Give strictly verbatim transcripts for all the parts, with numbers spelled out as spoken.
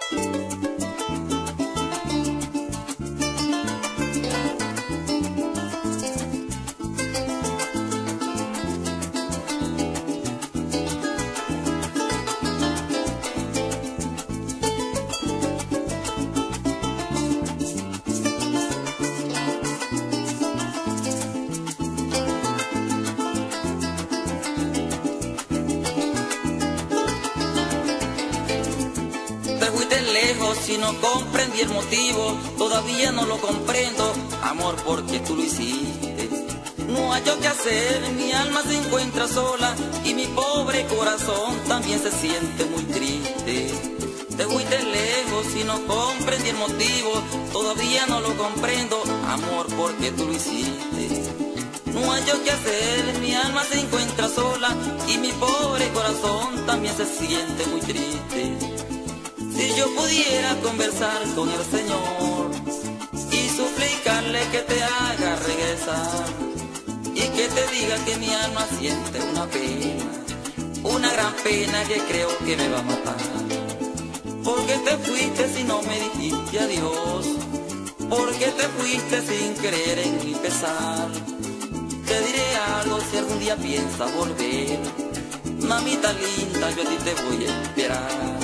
Si no comprendí el motivo, todavía no lo comprendo, amor, porque tú lo hiciste. No hay yo qué hacer, mi alma se encuentra sola y mi pobre corazón también se siente muy triste. Te fuiste lejos y no comprendí el motivo, todavía no lo comprendo, amor, porque tú lo hiciste. No hay yo qué hacer, mi alma se encuentra sola y mi pobre corazón también se siente muy triste. Si yo pudiera conversar con el Señor y suplicarle que te haga regresar y que te diga que mi alma siente una pena, una gran pena que creo que me va a matar. Porque te fuiste si no me dijiste adiós, porque te fuiste sin creer en mi pesar. Te diré algo si algún día piensas volver, mamita linda, yo a ti te voy a esperar.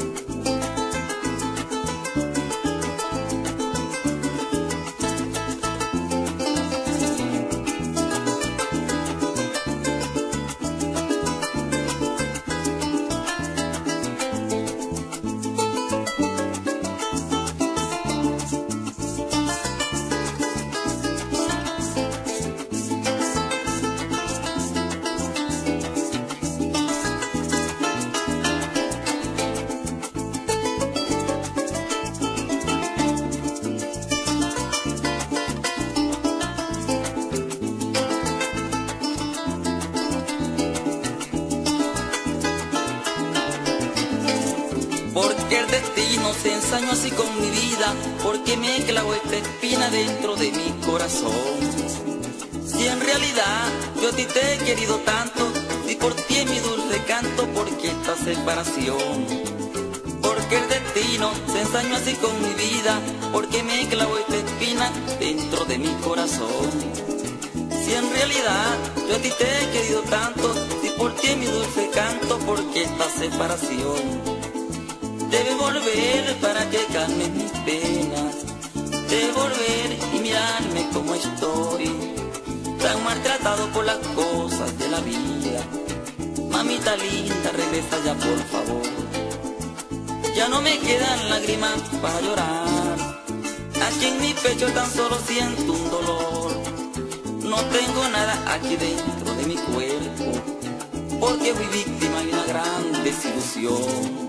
Porque el destino se ensañó así con mi vida, porque me clavó esta espina dentro de mi corazón. Si en realidad yo a ti te he querido tanto, si por ti es mi dulce canto, porque esta separación. Porque el destino se ensañó así con mi vida, porque me clavó esta espina dentro de mi corazón. Si en realidad yo a ti te he querido tanto, si por ti es mi dulce canto, porque esta separación. Debe volver para que calme mis penas, debe volver y mirarme como estoy, tan maltratado por las cosas de la vida. Mamita linda, regresa ya por favor. Ya no me quedan lágrimas para llorar, aquí en mi pecho tan solo siento un dolor. No tengo nada aquí dentro de mi cuerpo, porque fui víctima de una gran desilusión.